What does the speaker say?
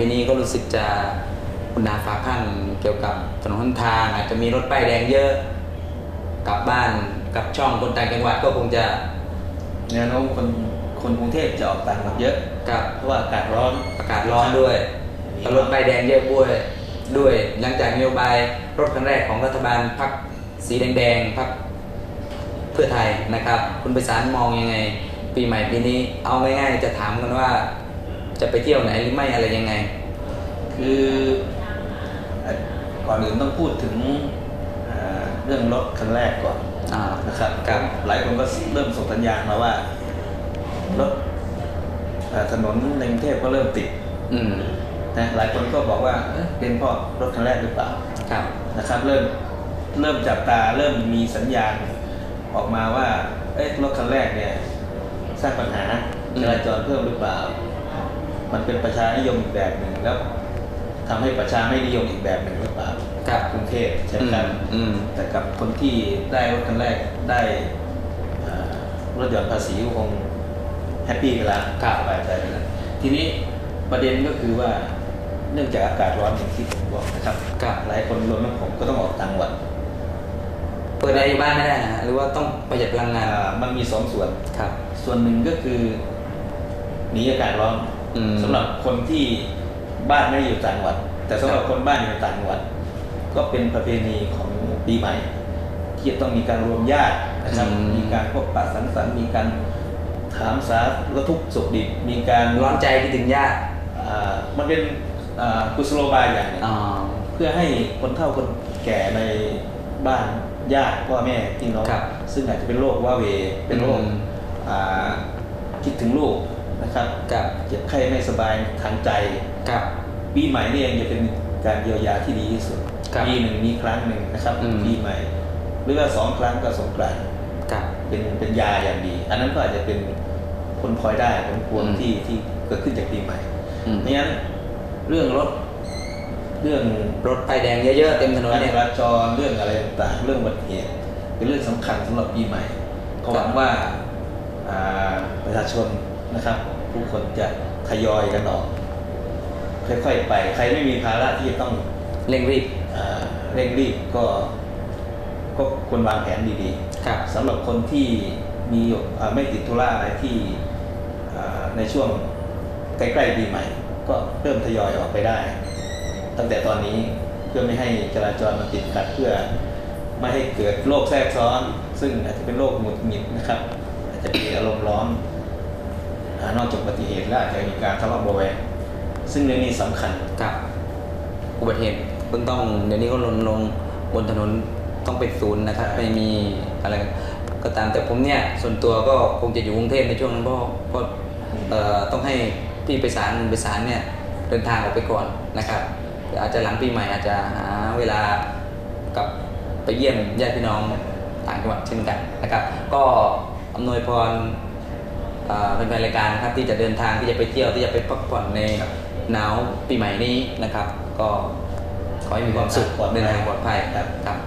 นี้ก็รู้สึกจะคุณนาฝากขั้นเกี่ยวกับถนนหนทางอาจจะมีรถป้ายแดงเยอะกลับบ้านกับช่องคนต่างจังหวัดก็คงจะแนวโน้มคนกรุงเทพจะออกต่างจังหวัดเยอะเพราะว่าอากาศร้อนด้วยรถป้ายแดงเยอะด้วยหลังจากนโยบายรถคันแรกของรัฐบาลพรรคสีแดงพรรคเพื่อไทยนะครับคุณไปสารมองยังไงปีใหม่ปีนี้เอาง่ายๆจะถามกันว่าจะไปเที่ยวไหนหรือไม่อะไรยังไงคือก่อนอื่นต้องพูดถึงเรื่องรถคันแรกก่อนนะครับหลายคนก็เริ่มส่งสัญญาณมาว่ารถถนนในกรุงเทพก็เริ่มติดนะหลายคนก็บอกว่าเป็นเพราะรถคันแรกหรือเปล่านะครับเริ่มจับตาเริ่มมีสัญญาณออกมาว่ารถคันแรกเนี่ยสร้างปัญหาจราจรเพิ่มหรือเปล่ามันเป็นประชานิยมอีกแบบหนึ่งแล้วทำให้ประชาไม่นิยมอีกแบบหนึ่งหรือเปล่ากรุงเทพใช่ไหมครับแต่กับคนที่ได้รถคันแรกได้รถยนต์ภาษีคงแฮปปี้กันแล้วสบายใจกันแล้วทีนี้ประเด็นก็คือว่าเนื่องจากอากาศร้อนอย่างที่ผมบอกนะครับหลายคนรวมทั้งผมก็ต้องออกต่างจังหวัดเปิดแอร์อยู่บ้านไม่ได้นะหรือว่าต้องประหยัดพลังงานมันมี2 ส่วนส่วนหนึ่งก็คือหนีอากาศร้อนสำหรับคนที่บ้านไม่ได้อยู่ต่างจังหวัดแต่สำหรับคนบ้านอยู่ต่างจังหวัดก็เป็นประเพณีของปีใหม่ที่ต้องมีการรวมญาตินะครับมีการพบปะสังสรรค์มีการถามสารทุกข์สุขดิบมีการร้อนใจคิดถึงญาติมันเป็นกุศโลบายอย่างนึงเพื่อให้คนเฒ่าคนแก่ในบ้านญาติพ่อแม่พี่น้องซึ่งอาจจะเป็นโรคว้าเหวเป็นโรคคิดถึงลูกนะครับเจ็บไข้ไม่สบายทางใจปีใหม่นี่เองจะเป็นการเยียวยาที่ดีที่สุดปีหนึ่งมีครั้งหนึ่งนะครับปีใหม่หรือว่า2 ครั้งก็สงกรานต์เป็นยาอย่างดีอันนั้นก็อาจจะเป็นผลพลอยได้ผลพวงที่เกิดขึ้นจากปีใหม่ไม่งั้นเรื่องรถไฟแดงเยอะๆเต็มถนนเนี่ยจราจรเรื่องอะไรต่างๆเรื่องอุบัติเหตุเป็นเรื่องสำคัญสำหรับปีใหม่ก็หวังว่าประชาชนนะครับผู้คนจะทยอยกันออกค่อยๆไปใครไม่มีภาระที่ต้องเร่งรีบก็ควรวางแผนดีๆสำหรับคนที่มีไม่ติดธุระอะไรที่ในช่วงใกล้ๆปีใหม่ก็เริ่มทยอยออกไปได้ตั้งแต่ตอนนี้เพื่อไม่ให้จราจรมันติดขัดเพื่อไม่ให้เกิดโรคแทรกซ้อนซึ่งอาจจะเป็นโรคหงุดหงิดนะครับอาจจะมีอารมณ์ร้อนนอกจากอุบัติเหตุแล้วอาจจะมีการทะเลาะเบาะแว้งซึ่งเรื่องนี้สำคัญอุบัติเหตุเบื้องต้นเดี๋ยวนี้ก็ลงบนถนนต้องเป็นศูนย์นะครับไม่มีอะไรก็ตามแต่ผมเนี่ยส่วนตัวก็คงจะอยู่กรุงเทพในช่วงนั้นเพราะต้องให้พี่ไปศาลเนี่ยเดินทางออกไปก่อนนะครับอาจจะหลังปีใหม่อาจจะหาเวลากับไปเยี่ยมญาติพี่น้องต่างจังหวัดเช่นกันนะครับก็อำนวยพรเป็นรายการนะครับที่จะเดินทางที่จะไปเที่ยวที่จะไปพักผ่อนในหนาวปีใหม่นี้นะครับก็ขอให้มีความสุขเดินทางปลอดภัยครับ